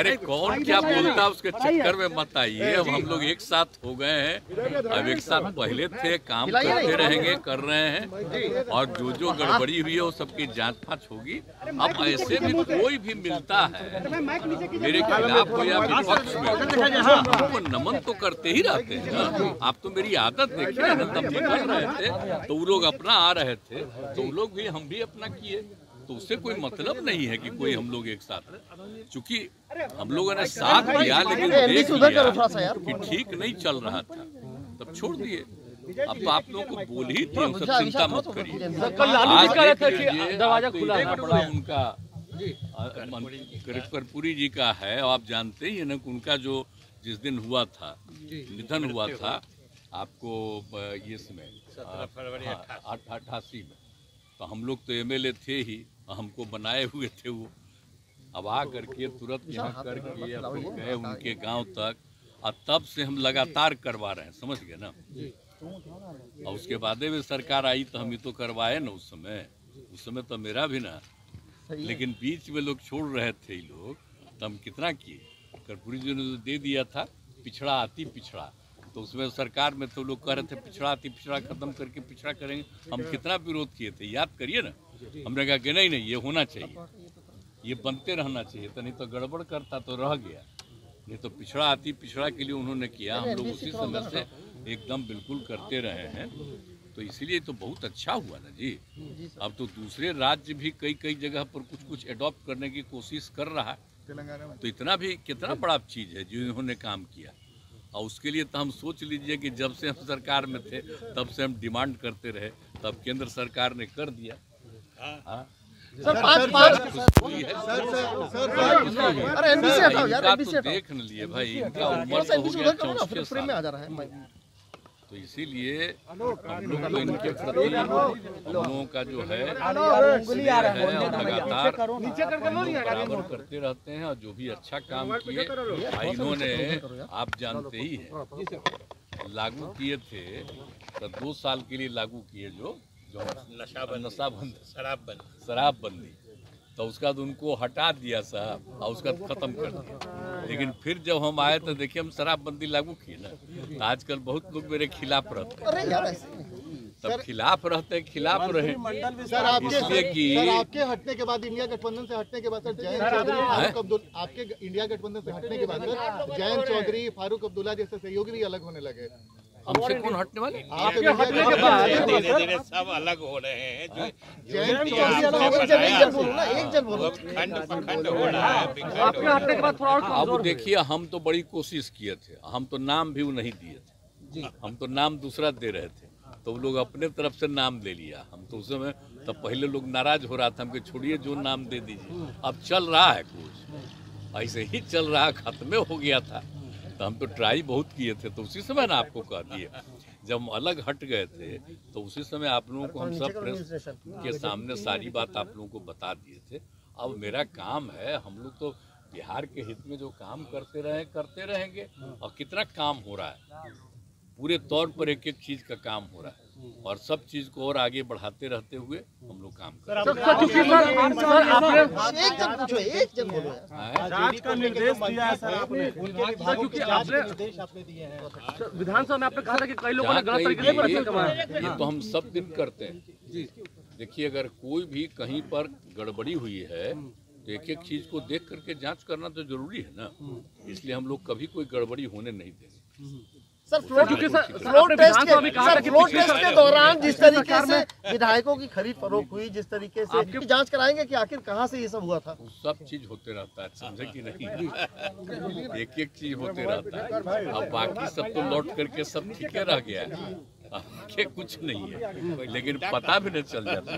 अरे कौन क्या बोलता उसके चक्कर में मत आइए। अब हम लोग एक साथ हो गए हैं, अब एक साथ पहले थे, काम करते रहेंगे, कर रहे हैं, और जो गड़बड़ी हुई है वो सबकी जांच फांच होगी। अब ऐसे भी कोई भी मिलता है मेरे खिलाफ हो या विपक्ष में, उनको नमन तो करते ही रहते हैं ना। आप तो मेरी आदत देखिए ना, तब निकल रहे थे तो वो लोग अपना आ रहे थे, तो वो लोग भी, हम भी अपना किए, तो उससे कोई मतलब नहीं है कि कोई हम लोग एक साथ रहे। चूंकि हम लोगों ने साथ दिया लेकिन देख लिया कि ठीक नहीं चल रहा था, तब छोड़ दिए। अब तो आप लोगों को बोल ही थी, सब चिंता मत करिए। दरवाजा खुला है उनका, कर्पूरी जी का है, और आप जानते ही है ना उनका जो जिस दिन हुआ था, निधन हुआ था आपको ये समय 88 में, तो हम लोग तो एमएलए थे ही, हमको बनाए हुए थे वो। अब आ करके तुरंत यहाँ करके अब गए उनके गांव तक, और तब से हम लगातार करवा रहे हैं, समझ गए ना। और उसके बाद में सरकार आई तो हम ही तो करवाए ना उस समय तो मेरा भी ना, लेकिन बीच में लोग छोड़ रहे थे लोग, तो हम कितना किए। कर्पूरी जी ने दे दिया था पिछड़ा आती पिछड़ा, तो उसमें सरकार में तो लोग कह रहे थे पिछड़ा आती पिछड़ा खत्म करके पिछड़ा करेंगे। हम कितना विरोध किए थे, याद करिए ना। हमने कहा कि नहीं नहीं, ये होना चाहिए, ये बनते रहना चाहिए, तो नहीं तो गड़बड़ करता तो रह गया। नहीं तो पिछड़ा आती पिछड़ा के लिए उन्होंने किया, हम लोग उसी समय से एकदम बिल्कुल करते रहे हैं। तो इसीलिए तो बहुत अच्छा हुआ ना जी। अब तो दूसरे राज्य भी कई जगह पर कुछ एडॉप्ट करने की कोशिश कर रहा है, तो इतना भी कितना बड़ा चीज़ है जो इन्होंने काम किया। और उसके लिए तो हम सोच लीजिए कि जब से हम सरकार में थे तब से हम डिमांड करते रहे, तब केंद्र सरकार ने कर दिया। तो देख न लिए भाई, इनका उम्र तो हो गया 64 साल, तो इसीलिए हम लोग तो इनके प्रति हम लोगों का जो है लगातार बराबर करते रहते हैं। और जो भी अच्छा काम किए इन्होंने, आप जानते ही हैं, लागू किए थे तो 2 साल के लिए लागू किए जो नशाबंदी शराबबंदी, तो उसका बाद उनको हटा दिया साहब, और उसका खत्म कर दिया। लेकिन फिर जब हम आए तो देखिए हम शराबबंदी लागू किए ना, तो आजकल बहुत लोग मेरे खिलाफ रहते हैं। तब खिलाफ रहते खिलाफ रहे, इसलिए कि आपके हटने के बाद, इंडिया गठबंधन से हटने के बाद सर, जयंत चौधरी आपके इंडिया गठबंधन से हटने के बाद जयंत चौधरी फारूक अब्दुल्ला जैसे सहयोगी भी अलग होने लगे। हमसे कौन हटने वाले? आपके हटने के बाद धीरे-धीरे सब अलग हो रहे हैं। जयंत चौधरी एक जन बोलो, खंड हो रहा है। आपके हटने के बाद थोड़ा और अब देखिए, हम तो बड़ी कोशिश किए थे, हम तो नाम भी नहीं दिए थे, हम तो नाम दूसरा दे रहे थे, तो वो लोग अपने तरफ से नाम ले लिया। हम तो उस समय तब पहले लोग नाराज हो रहा था, हमको छोड़िए जो नाम दे दीजिए। अब चल रहा है कुछ ऐसे ही चल रहा, खत्म हो गया था, तो हम तो ट्राई बहुत किए थे। तो उसी समय ना आपको कह दिए, जब हम अलग हट गए थे तो उसी समय आप लोगों को हम सब प्रेस के सामने सारी बात आप लोगों को बता दिए थे। अब मेरा काम है, हम लोग तो बिहार के हित में जो काम करते रहेंगे। और कितना काम हो रहा है, पूरे तौर पर एक एक चीज़ का काम हो रहा है, और सब चीज़ को और आगे बढ़ाते रहते हुए हम लोग काम कर रहे हैं। का निर्देश दिया है सर आपने, क्योंकि आपने विधानसभा में आपने कहा था कि कई लोगों ने गलत तरीके से पैसे कमाए। ये तो हम सब दिन करते हैं। देखिए, अगर कोई भी कहीं पर गड़बड़ी हुई है तो एक एक चीज़ को देख करके जांच करना तो जरूरी है ना। इसलिए हम लोग कभी कोई गड़बड़ी होने नहीं देंगे। सर, फ्लोर टेस्ट के दौरान जिस तरीके से विधायकों की खरीद फरोख्त हुई, जिस तरीके से आपकी जांच कराएंगे कि आखिर कहां से ये सब हुआ था? सब चीज होते रहता है, समझे कि नहीं? एक एक चीज होते रहता है। अब बाकी सब तो लौट करके सब ठीक रह गया है, के कुछ नहीं है, लेकिन पता भी नहीं चल जाता।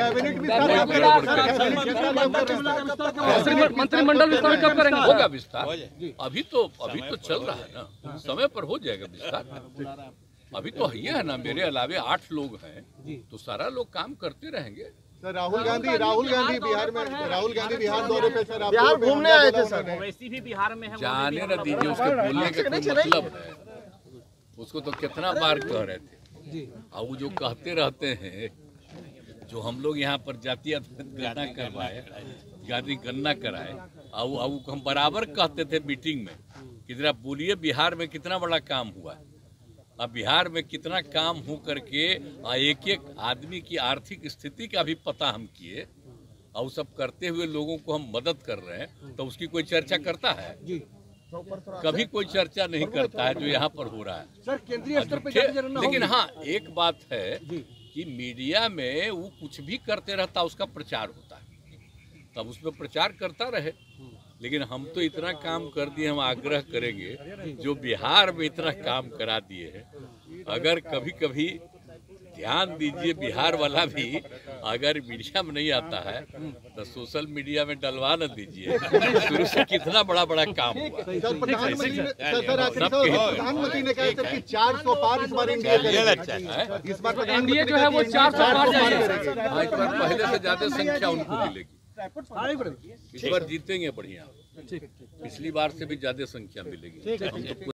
मंत्रिमंडल विस्तार कब करेंगे? होगा विस्तार, अभी तो चल रहा है ना, समय पर हो जाएगा विस्तार। अभी तो ये है ना, मेरे अलावे 8 लोग हैं, तो सारा लोग काम करते रहेंगे। सर, राहुल गांधी बिहार दौरे पे सर, बिहार घूमने आए थे सर। वैसी भी बिहार में है, जाने न दीजिए, उसके बोलने का कोई मतलब है? उसको तो कितना बार कह रहे थे। और वो जो कहते रहते हैं, जो हम लोग यहाँ पर जातीय गणना करवाए, जाति गणना कराए, और हम बराबर कहते थे मीटिंग में कि जरा बोलिए बिहार में कितना बड़ा काम हुआ है। अब बिहार में कितना काम हो करके एक एक आदमी की आर्थिक स्थिति का भी पता हम किए और सब करते हुए लोगों को हम मदद कर रहे हैं, तो उसकी कोई चर्चा करता है? कभी कोई चर्चा नहीं करता है जो यहाँ पर हो रहा है सर। केंद्रीय स्तर पर लेकिन हाँ एक बात है कि मीडिया में वो कुछ भी करते रहता, उसका प्रचार होता है, तब उसमें प्रचार करता रहे। लेकिन हम तो इतना काम कर दिए, हम आग्रह करेंगे जो बिहार में इतना काम करा दिए हैं, अगर कभी कभी ध्यान दीजिए बिहार वाला भी अगर मीडिया में नहीं आता है तो सोशल मीडिया में डलवा न दीजिए। शुरू से कितना बड़ा बड़ा काम हुआ। सर प्रधानमंत्री ने कहा सर कि 400 पार इस बार इंडिया करेगा। इस बार इंडिया जो है वो 400 पार जाएगा। इस बार पहले से ज्यादा संख्या उनको मिलेगी। इस बार जीतेंगे बढ़िया, पिछली बार से भी ज्यादा संख्या मिलेगी। हम तो